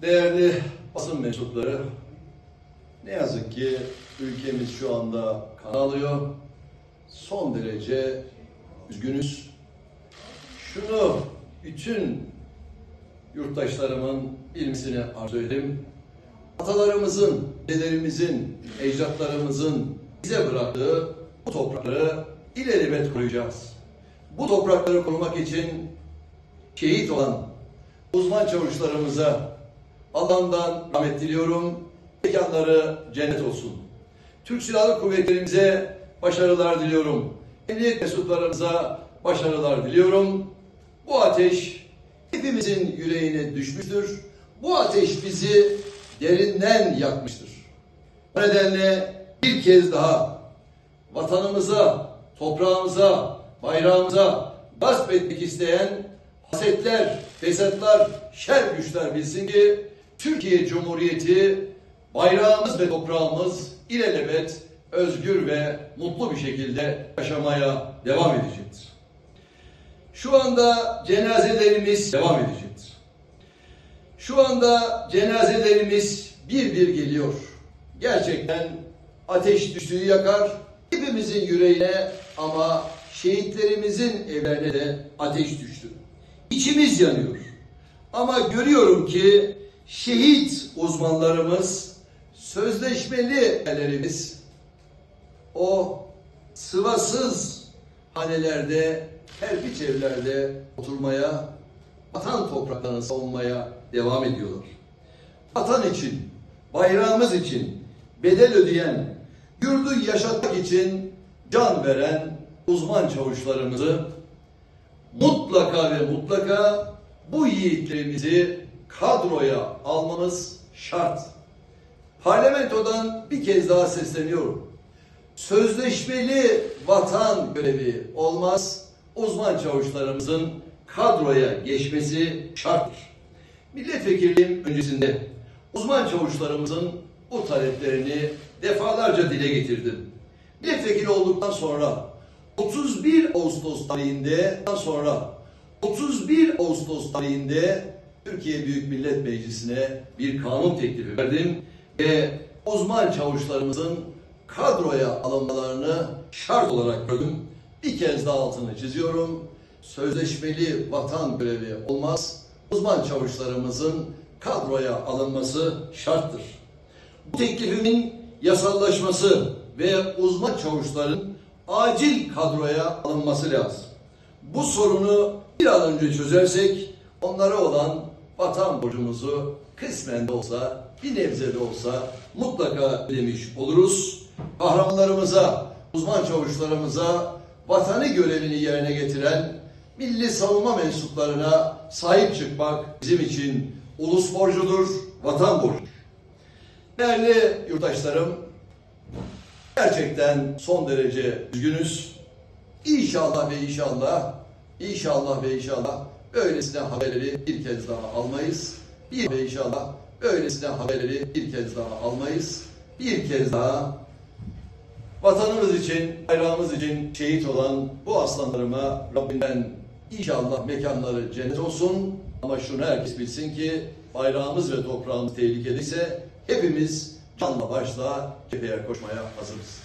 Değerli basın mensupları, ne yazık ki ülkemiz şu anda kan alıyor. Son derece üzgünüz. Şunu bütün yurttaşlarımın bilmesini arzu ederim. Atalarımızın, dedelerimizin, ecdatlarımızın bize bıraktığı bu toprakları ilelebet koruyacağız. Bu toprakları korumak için şehit olan uzman çavuşlarımıza Allah'tan rahmet diliyorum. Mekanları cennet olsun. Türk Silahlı Kuvvetlerimize başarılar diliyorum. Emniyet mensuplarımıza başarılar diliyorum. Bu ateş hepimizin yüreğine düşmüştür. Bu ateş bizi derinden yakmıştır. Bu nedenle bir kez daha vatanımıza, toprağımıza, bayrağımıza gasp etmek isteyen hasetler, fesatlar, şer güçler bilsin ki Türkiye Cumhuriyeti bayrağımız ve toprağımız ilelebet özgür ve mutlu bir şekilde yaşamaya devam edecektir. Şu anda cenazelerimiz devam edecektir. Şu anda cenazelerimiz bir bir geliyor. Gerçekten ateş düştüğü yakar hepimizin yüreğine, ama şehitlerimizin evlerine de ateş düştü. İçimiz yanıyor. Ama görüyorum ki şehit uzmanlarımız, sözleşmeli erlerimiz o sıvasız hanelerde, kerpiç evlerde oturmaya, vatan topraklarını savunmaya devam ediyorlar. Vatan için, bayrağımız için bedel ödeyen, yurdu yaşatmak için can veren uzman çavuşlarımızı mutlaka ve mutlaka bu yiğitlerimizi kadroya almamız şart. Parlamentodan bir kez daha sesleniyorum. Sözleşmeli vatan görevi olmaz. Uzman çavuşlarımızın kadroya geçmesi şarttır. Milletvekilliğim öncesinde uzman çavuşlarımızın bu taleplerini defalarca dile getirdim. Milletvekili olduktan sonra 31 Ağustos tarihinde Türkiye Büyük Millet Meclisi'ne bir kanun teklifi verdim ve uzman çavuşlarımızın kadroya alınmalarını şart olarak gördüm. Bir kez daha altını çiziyorum. Sözleşmeli vatan görevi olmaz. Uzman çavuşlarımızın kadroya alınması şarttır. Bu teklifimin yasallaşması ve uzman çavuşların acil kadroya alınması lazım. Bu sorunu bir an önce çözersek onlara olan vatan borcumuzu kısmen de olsa, bir nebze de olsa mutlaka ödemiş oluruz. Kahramanlarımıza, uzman çavuşlarımıza vatanı görevini yerine getiren milli savunma mensuplarına sahip çıkmak bizim için ulus borcudur, vatan borcudur. Değerli yurttaşlarım, gerçekten son derece üzgünüz. İnşallah ve inşallah böylesine haberleri bir kez daha almayız. Bir kez daha vatanımız için, bayrağımız için şehit olan bu aslanlarıma Rabbimden inşallah mekanları cennet olsun. Ama şunu herkes bilsin ki bayrağımız ve toprağımız tehlikedeyse hepimiz canla başla cepheye koşmaya hazırız.